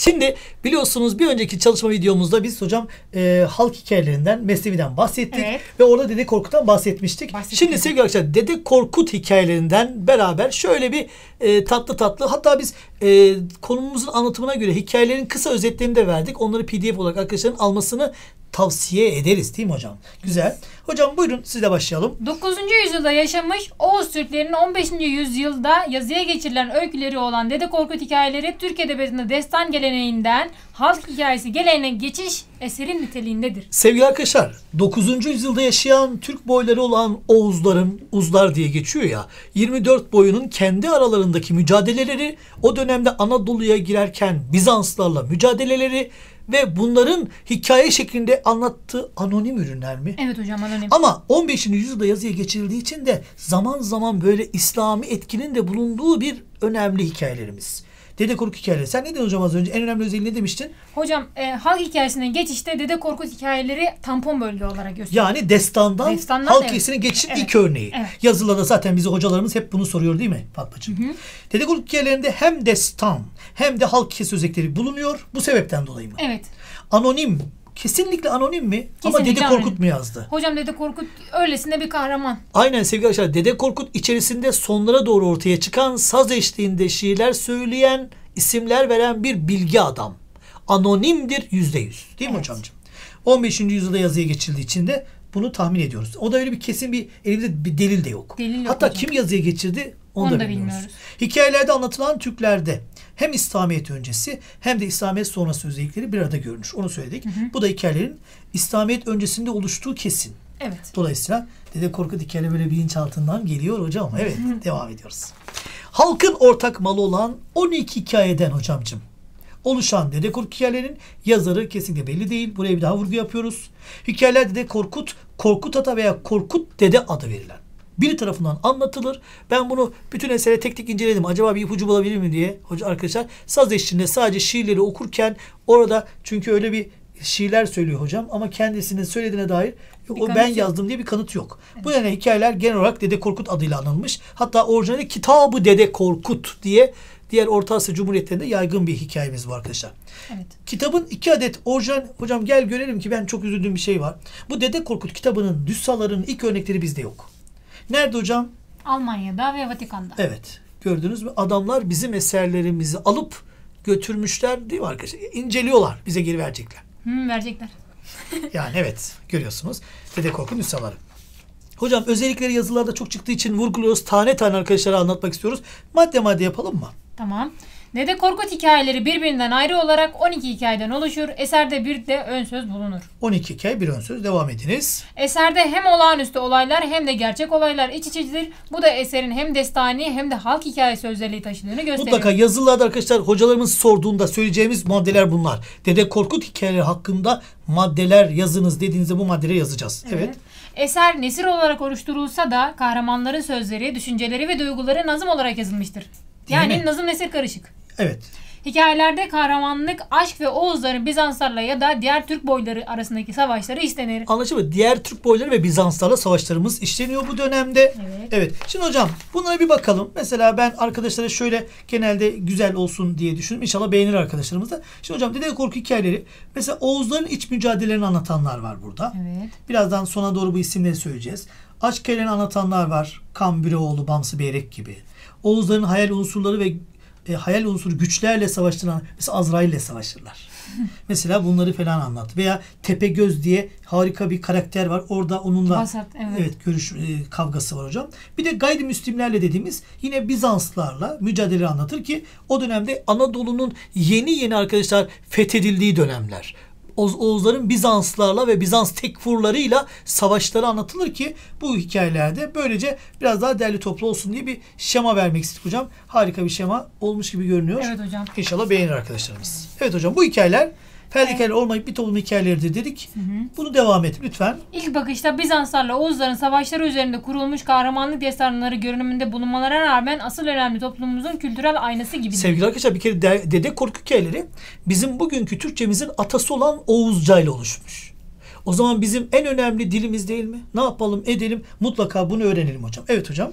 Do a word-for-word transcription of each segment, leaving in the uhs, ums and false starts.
Şimdi biliyorsunuz bir önceki çalışma videomuzda biz hocam e, halk hikayelerinden, Mesnevi'den bahsettik. Evet. Ve orada Dede Korkut'tan bahsetmiştik. Bahsettik. Şimdi sevgili arkadaşlar Dede Korkut hikayelerinden beraber şöyle bir e, tatlı tatlı, hatta biz e, konumuzun anlatımına göre hikayelerin kısa özetlerini de verdik. Onları P D F olarak arkadaşların almasını tavsiye ederiz değil mi hocam? Güzel. Hocam buyurun sizle başlayalım. dokuzuncu yüzyılda yaşamış Oğuz Türklerinin on beşinci yüzyılda yazıya geçirilen öyküleri olan Dede Korkut hikayeleri Türk Edebiyatı'nda destan geleneğinden halk hikayesi geleneğine geçiş eserin niteliğindedir. Sevgili arkadaşlar, dokuzuncu yüzyılda yaşayan Türk boyları olan Oğuzların, Uzlar diye geçiyor ya, yirmi dört boyunun kendi aralarındaki mücadeleleri, o dönemde Anadolu'ya girerken Bizanslarla mücadeleleri ve bunların hikaye şeklinde anlattığı anonim ürünler mi? Evet hocam, anonim. Ama on beşinci yüzyılda yazıya geçirildiği için de zaman zaman böyle İslami etkinin de bulunduğu bir önemli hikayelerimiz. Dede Korkut hikayeleri. Sen ne dedin hocam az önce? En önemli özelliği ne demiştin? Hocam e, halk hikayesine geçişte Dede Korkut hikayeleri tampon bölge olarak gösteriyor. Yani destandan, destandan halk hikayesine geçişin evet. ilk örneği. Evet. Yazılarda zaten bize hocalarımız hep bunu soruyor değil mi Fatmacığım? Hı hı. Dede Korkut hikayelerinde hem destan hem de halk hikayesi özellikleri bulunuyor. Bu sebepten dolayı mı? Evet. Anonim. Kesinlikle anonim mi? Kesinlikle ama Dede Korkut anonim. Mu yazdı? Hocam Dede Korkut öylesine bir kahraman. Aynen sevgili arkadaşlar. Dede Korkut içerisinde sonlara doğru ortaya çıkan saz eşliğinde şiirler söyleyen, isimler veren bir bilgi adam. Anonimdir yüzde yüz. Değil mi evet. hocamcığım? on beşinci yüzyılda yazıya geçildiği için de bunu tahmin ediyoruz. O da öyle bir kesin bir elimizde bir delil de yok. Delil yok Hatta hocam. Kim yazıya geçirdi onu, onu da, da bilmiyoruz. bilmiyoruz. Hikayelerde anlatılan Türklerde hem İslamiyet öncesi hem de İslamiyet sonrası özellikleri bir arada görünür. Onu söyledik. Hı hı. Bu da hikayelerin İslamiyet öncesinde oluştuğu kesin. Evet. Dolayısıyla Dede Korkut hikayeleri böyle bilinçaltından geliyor hocam. Evet, hı hı. devam ediyoruz. Halkın ortak malı olan on iki hikayeden hocamcığım oluşan Dede Korkut hikayelerinin yazarı kesinlikle belli değil. Buraya bir daha vurgu yapıyoruz. Hikayeler Dede Korkut, Korkut Ata veya Korkut Dede adı verilen biri tarafından anlatılır. Ben bunu bütün esere tek tek inceledim. Acaba bir ipucu bulabilir mi diye hoca arkadaşlar. Saz eşliğinde sadece şiirleri okurken orada çünkü öyle bir şiirler söylüyor hocam ama kendisinin söylediğine dair yok, o ben yazdım diye bir kanıt yok. Evet. Bu nedenle hikayeler genel olarak Dede Korkut adıyla anılmış. Hatta orijinali Kitabı Dede Korkut diye diğer Orta Asya Cumhuriyetlerinde yaygın bir hikayemiz var arkadaşlar. Evet. Kitabın iki adet orijinal, hocam gel görelim ki ben çok üzüldüğüm bir şey var. Bu Dede Korkut kitabının nüshalarının ilk örnekleri bizde yok. Nerede hocam? Almanya'da ve Vatikan'da. Evet. Gördünüz mü? Adamlar bizim eserlerimizi alıp götürmüşler değil mi arkadaşlar? İnceliyorlar. Bize geri verecekler. Hmm, verecekler. Yani evet. Görüyorsunuz. Dede Korkut nüshaları. Hocam özellikleri yazılarda çok çıktığı için vurguluyoruz. Tane tane arkadaşlara anlatmak istiyoruz. Madde madde yapalım mı? Tamam. Dede Korkut hikayeleri birbirinden ayrı olarak on iki hikayeden oluşur. Eserde bir de ön söz bulunur. on iki hikaye bir ön söz. Devam ediniz. Eserde hem olağanüstü olaylar hem de gerçek olaylar iç içedir. Bu da eserin hem destani hem de halk hikayesi özelliği taşıdığını gösteriyor. Mutlaka yazılarda arkadaşlar hocalarımız sorduğunda söyleyeceğimiz maddeler bunlar. Dede Korkut hikayeleri hakkında maddeler yazınız dediğinizde bu maddeleri yazacağız. Evet. evet. Eser nesir olarak oluşturulsa da kahramanların sözleri, düşünceleri ve duyguları nazım olarak yazılmıştır. Yani nazım nesir karışık. Evet. Hikayelerde kahramanlık, aşk ve Oğuzların Bizanslarla ya da diğer Türk boyları arasındaki savaşları işlenir. Anlaşıldı mı? Diğer Türk boyları ve Bizanslarla savaşlarımız işleniyor bu dönemde. Evet. Evet. Şimdi hocam bunlara bir bakalım. Mesela ben arkadaşlara şöyle genelde güzel olsun diye düşündüm. İnşallah beğenir arkadaşlarımız da. Şimdi hocam Dede Korkut hikayeleri mesela Oğuzların iç mücadelelerini anlatanlar var burada. Evet. Birazdan sona doğru bu isimleri söyleyeceğiz. Aşk hikayelerini anlatanlar var. Kambüreoğlu, Bamsı Beyrek gibi. Oğuzların hayal unsurları ve E, hayal unsuru güçlerle savaştıran mesela Azrail'le savaşırlar. Mesela bunları falan anlat. Veya Tepegöz diye harika bir karakter var. Orada onunla Basat, evet. evet görüş e, kavgası var hocam. Bir de gayrimüslimlerle dediğimiz yine Bizanslarla mücadele anlatır ki o dönemde Anadolu'nun yeni yeni arkadaşlar fethedildiği dönemler. Oğuzların Bizanslarla ve Bizans tekfurlarıyla savaşları anlatılır ki bu hikayelerde böylece biraz daha derli toplu olsun diye bir şema vermek istedik hocam. Harika bir şema olmuş gibi görünüyor. Evet hocam. İnşallah beğenir arkadaşlarımız. Evet hocam bu hikayeler ferdi hikayeler olmayıp bir toplum hikayeleridir dedik. Hı hı. Bunu devam et lütfen. İlk bakışta Bizanslarla Oğuzların savaşları üzerinde kurulmuş kahramanlık destanları görünümünde bulunmalarına rağmen asıl önemli toplumumuzun kültürel aynası gibidir. Sevgili arkadaşlar bir kere de, Dede Korkut hikayeleri bizim bugünkü Türkçemizin atası olan Oğuzca ile oluşmuş. O zaman bizim en önemli dilimiz değil mi? Ne yapalım edelim mutlaka bunu öğrenelim hocam. Evet hocam.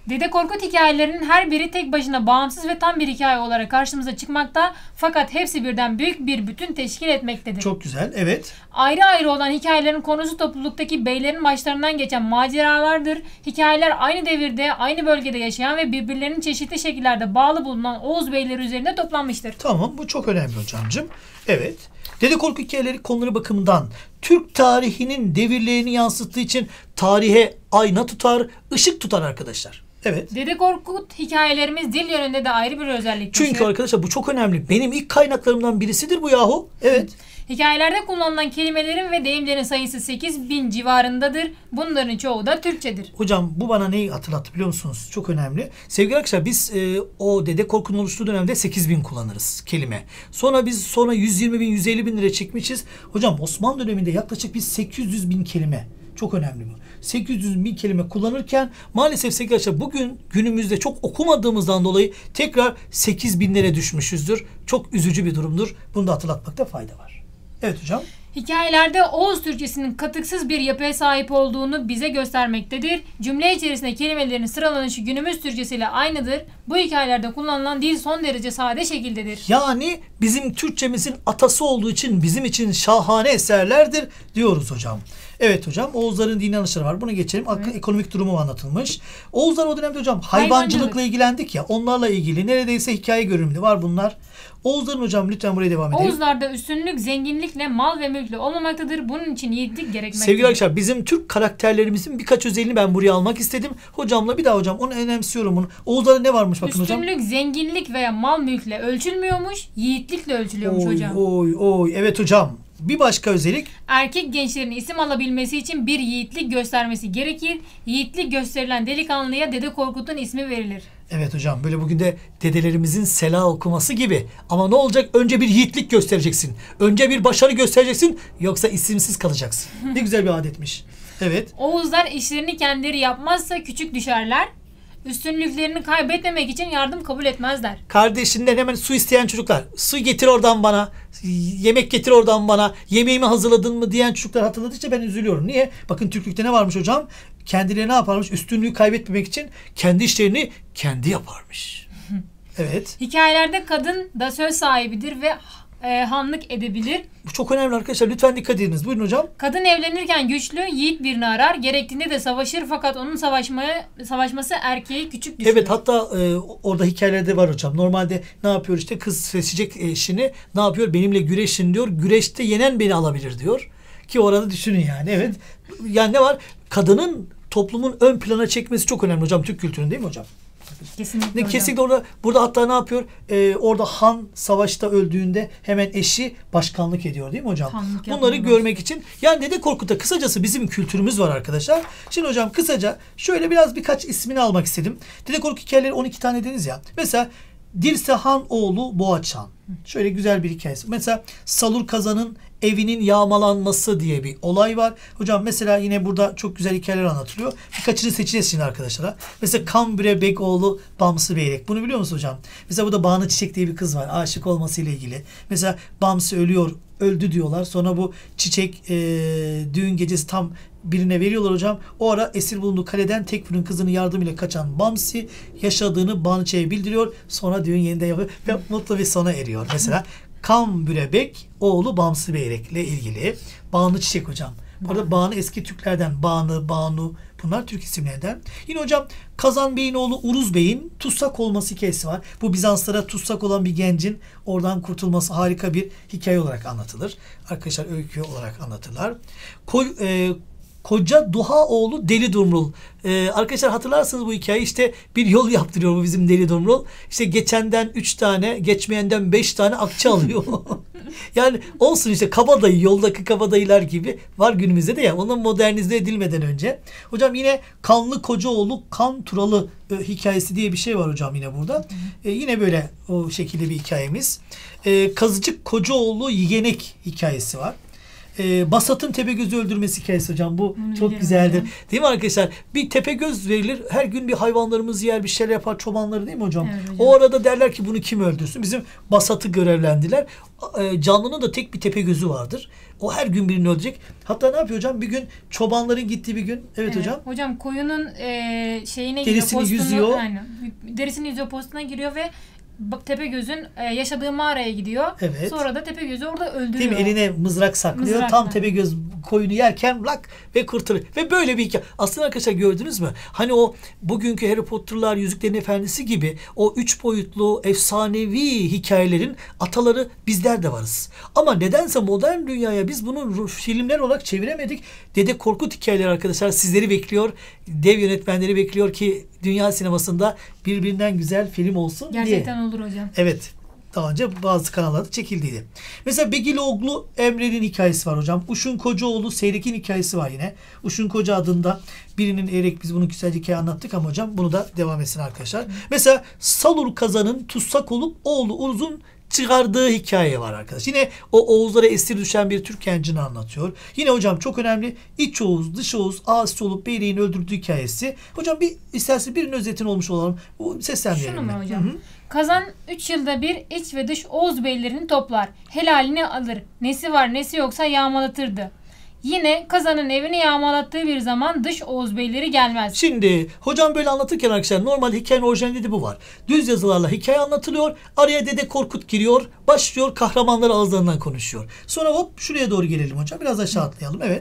Dede Korkut hikayelerinin her biri tek başına bağımsız ve tam bir hikaye olarak karşımıza çıkmakta, fakat hepsi birden büyük bir bütün teşkil etmektedir. Çok güzel, evet. Ayrı ayrı olan hikayelerin konusu topluluktaki beylerin başlarından geçen maceralardır. Hikayeler aynı devirde, aynı bölgede yaşayan ve birbirlerinin çeşitli şekillerde bağlı bulunan Oğuz beyleri üzerinde toplanmıştır. Tamam, bu çok önemli hocamcığım. Evet. Dede Korkut hikayeleri konuları bakımından Türk tarihinin devirlerini yansıttığı için tarihe ayna tutar, ışık tutar arkadaşlar. Evet. Dede Korkut hikayelerimiz dil yönünde de ayrı bir özellik Çünkü taşıyor. arkadaşlar bu çok önemli. Benim ilk kaynaklarımdan birisidir bu yahu. Evet. Hikayelerde kullanılan kelimelerin ve deyimlerin sayısı sekiz bin civarındadır. Bunların çoğu da Türkçedir. Hocam bu bana neyi hatırlattı biliyor musunuz? Çok önemli. Sevgili arkadaşlar biz e, o Dede Korkut'un oluştuğu dönemde sekiz bin kullanırız kelime. Sonra biz sonra yüz yirmi bin, yüz elli bin lira çekmişiz. Hocam Osmanlı döneminde yaklaşık biz sekiz yüz bin kelime. Çok önemli bu. sekiz yüz bin kelime kullanırken maalesef sevgili arkadaşlar bugün günümüzde çok okumadığımızdan dolayı tekrar sekiz binlere düşmüşüzdür. Çok üzücü bir durumdur. Bunu da hatırlatmakta fayda var. Evet hocam. Hikayelerde Oğuz Türkçesinin katıksız bir yapıya sahip olduğunu bize göstermektedir. Cümle içerisinde kelimelerin sıralanışı günümüz Türkçesiyle aynıdır. Bu hikayelerde kullanılan dil son derece sade şekildedir. Yani bizim Türkçemizin atası olduğu için bizim için şahane eserlerdir diyoruz hocam. Evet hocam, Oğuzların dini anlayışları var. Bunu geçelim. Evet. Ekonomik durumu anlatılmış. Oğuzlar o dönemde hocam hayvancılıkla Hayvancılık. ilgilendik ya. Onlarla ilgili neredeyse hikaye görünümlü var bunlar. Oğuzların hocam lütfen buraya devam edelim. Oğuzlarda üstünlük zenginlikle, mal ve mülkle olmamaktadır. Bunun için yiğitlik gerekmektedir. Sevgili arkadaşlar bizim Türk karakterlerimizin birkaç özelliğini ben buraya almak istedim. Hocamla bir daha hocam onu önemsiyorum bunu. Oğuzlarda ne varmış bakın üstünlük, hocam. Üstünlük, zenginlik veya mal mülkle ölçülmüyormuş, yiğitlikle ölçülüyormuş oy, hocam. Oy oy evet hocam. Bir başka özellik. Erkek gençlerin isim alabilmesi için bir yiğitlik göstermesi gerekir. Yiğitlik gösterilen delikanlıya Dede Korkut'un ismi verilir. Evet hocam, böyle bugün de dedelerimizin sela okuması gibi. Ama ne olacak? Önce bir yiğitlik göstereceksin. Önce bir başarı göstereceksin. Yoksa isimsiz kalacaksın. Ne güzel bir adetmiş. Evet. Oğuzlar işlerini kendileri yapmazsa küçük düşerler. Üstünlüklerini kaybetmemek için yardım kabul etmezler. Kardeşinden hemen su isteyen çocuklar. Su getir oradan bana. Yemek getir oradan bana. Yemeğimi hazırladın mı diyen çocuklar hatırladıkça ben üzülüyorum. Niye? Bakın Türklükte ne varmış hocam? Kendileri ne yaparmış? Üstünlüğü kaybetmemek için kendi işlerini kendi yaparmış. Evet. Hikayelerde kadın da söz sahibidir ve e, hanlık edebilir. Bu çok önemli arkadaşlar. Lütfen dikkat ediniz. Buyurun hocam. Kadın evlenirken güçlü, yiğit birini arar. Gerektiğinde de savaşır, fakat onun savaşmaya savaşması erkeği küçük düşürür. Evet, hatta e, orada hikayelerde var hocam. Normalde ne yapıyor işte, kız seçecek eşini, ne yapıyor? Benimle güreşin diyor. Güreşte yenen beni alabilir diyor. Ki orada düşünün yani. Evet. Yani ne var? Kadının toplumun ön plana çekmesi çok önemli hocam. Türk kültüründe değil mi hocam? Kesinlikle. Ne, kesinlikle orada, burada hatta ne yapıyor? Ee, orada han savaşta öldüğünde hemen eşi başkanlık ediyor değil mi hocam? Hanlık Bunları yapmıyor. görmek için. Yani Dede Korkut'ta kısacası bizim kültürümüz var arkadaşlar. Şimdi hocam kısaca şöyle biraz birkaç ismini almak istedim. Dede Korkut hikayeleri on iki tane dediniz ya. Mesela Dirse Han oğlu Boğaç Han. Şöyle güzel bir hikayesi. Mesela Salur Kazan'ın evinin yağmalanması diye bir olay var. Hocam mesela yine burada çok güzel hikayeler anlatılıyor. Birkaçını seçeceğiz şimdi arkadaşlara. Mesela Kambire Bekoğlu Bamsı Beyrek. Bunu biliyor musun hocam? Mesela burada Banu Çiçek diye bir kız var. Aşık olmasıyla ilgili. Mesela Bamsı ölüyor, öldü diyorlar. Sonra bu Çiçek e, düğün gecesi tam birine veriyorlar hocam. O ara esir bulunduğu kaleden Tekfur'un kızının yardımıyla kaçan Bamsi yaşadığını Bançe'ye bildiriyor. Sonra düğün yeniden yapıyor ve mutlu bir sona eriyor. Mesela Kambürebek oğlu Bamsı Beyrek'le ilgili. Banu Çiçek hocam. Burada Banu eski Türklerden. Banu, Banu. Bunlar Türk isimlerden. Yine hocam Kazan Bey'in oğlu Uruz Bey'in tutsak olması hikayesi var. Bu Bizanslara tutsak olan bir gencin oradan kurtulması harika bir hikaye olarak anlatılır. Arkadaşlar öykü olarak anlatırlar. Koy, e, Koca Duhaoğlu Deli Dumrul. Ee, arkadaşlar hatırlarsınız bu hikayeyi, işte bir yol yaptırıyor bu bizim Deli Dumrul. İşte geçenden üç tane, geçmeyenden beş tane akçe alıyor. Yani olsun işte, kabadayı, yoldaki kabadayılar gibi var günümüzde de ya. Onun modernize edilmeden önce. Hocam yine Kanlı Kocaoğlu Kan Turalı e, hikayesi diye bir şey var hocam yine burada. E, yine böyle o şekilde bir hikayemiz. E, Kazıcık Kocaoğlu Yegenek hikayesi var. e, Basat'ın Tepegöz'ü öldürmesi hikayesi hocam. Bu Bunu çok biliyorum güzeldir. hocam. Değil mi arkadaşlar? Bir Tepegöz verilir. Her gün bir hayvanlarımızı yer, bir şeyler yapar çobanları, değil mi hocam? Evet hocam. O arada derler ki bunu kim öldürsün? Bizim Basat'ı görevlendiler. E, canlının da tek bir Tepegöz'ü vardır. O her gün birini öldürecek. Hatta ne yapıyor hocam? Bir gün çobanların gittiği bir gün. Evet, Evet, hocam. Hocam koyunun e, şeyine Derisini giriyor, postunu, yüzüyor. aynen, derisini yüzüyor, postuna giriyor ve bak- Tepegöz'ün e, yaşadığı mağaraya gidiyor. Evet. Sonra da Tepegöz'ü orada öldürüyor. Değil mi? Eline mızrak saklıyor. Mızrakla. Tam Tepegöz koyunu yerken lak ve kurtarır. Ve böyle bir hikaye. Aslında arkadaşlar gördünüz mü? Hani o bugünkü Harry Potter'lar, Yüzüklerin Efendisi gibi o üç boyutlu efsanevi hikayelerin ataları bizler de varız. Ama nedense modern dünyaya biz bunu filmler olarak çeviremedik. Dede Korkut hikayeleri arkadaşlar sizleri bekliyor. Dev yönetmenleri bekliyor ki dünya sinemasında birbirinden güzel film olsun diye. Gerçekten olur hocam. Evet. Daha önce bazı kanallarda çekildiydi. Mesela Begiloğlu Emre'nin hikayesi var hocam. Uşun Kocaoğlu Seyrek'in hikayesi var yine. Uşun Koca adında birinin erek, biz bunu güzel hikaye anlattık ama hocam bunu da devam etsin arkadaşlar. Hı. Mesela Salur Kazan'ın tutsak olup oğlu Uruz'un çıkardığı hikaye var arkadaş. Yine o Oğuzlara esir düşen bir Türk gencini anlatıyor. Yine hocam çok önemli İç Oğuz, Dış Oğuz, asi olup beyliğin öldürdüğü hikayesi. Hocam bir istersen birinin özetini olmuş olalım. Bu seslendirelim. Şunu mu mi? hocam? Hı hı. Kazan üç yılda bir iç ve dış Oğuz beylerini toplar. Helalini alır. Nesi var nesi yoksa yağmalatırdı. Yine Kazan'ın evini yağmalattığı bir zaman dış Oğuz beyleri gelmez. Şimdi hocam böyle anlatırken arkadaşlar normalde hikayenin orijinalinde de bu var. Düz yazılarla hikaye anlatılıyor. Araya Dede Korkut giriyor. Başlıyor. Kahramanlar ağızlarından konuşuyor. Sonra hop şuraya doğru gelelim hocam. Biraz aşağı atlayalım. Evet.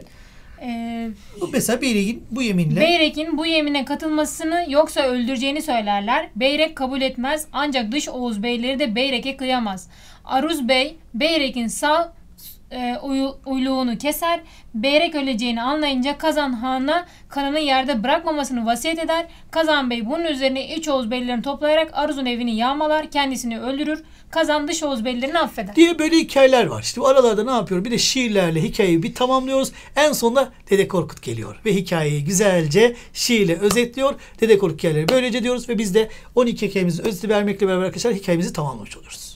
Ee, Bu mesela Beyrek'in bu yeminle. Beyrek'in bu yemine katılmasını yoksa öldüreceğini söylerler. Beyrek kabul etmez ancak dış Oğuz beyleri de Beyrek'e kıyamaz. Aruz Bey Beyrek'in sağ e, uyu, uyluğunu keser. Beyrek öleceğini anlayınca Kazan Han'a kanını yerde bırakmamasını vasiyet eder. Kazan Bey bunun üzerine iç Oğuz beylerini toplayarak Aruz'un evini yağmalar, kendisini öldürür. Kazan dış Oğuz beylerini affeder. Diye böyle hikayeler var. İşte bu aralarda ne yapıyor? Bir de şiirlerle hikayeyi bir tamamlıyoruz. En sonunda Dede Korkut geliyor. Ve hikayeyi güzelce şiirle özetliyor. Dede Korkut hikayeleri böylece diyoruz ve biz de on iki hikayemizin özeti vermekle beraber arkadaşlar hikayemizi tamamlamış oluruz.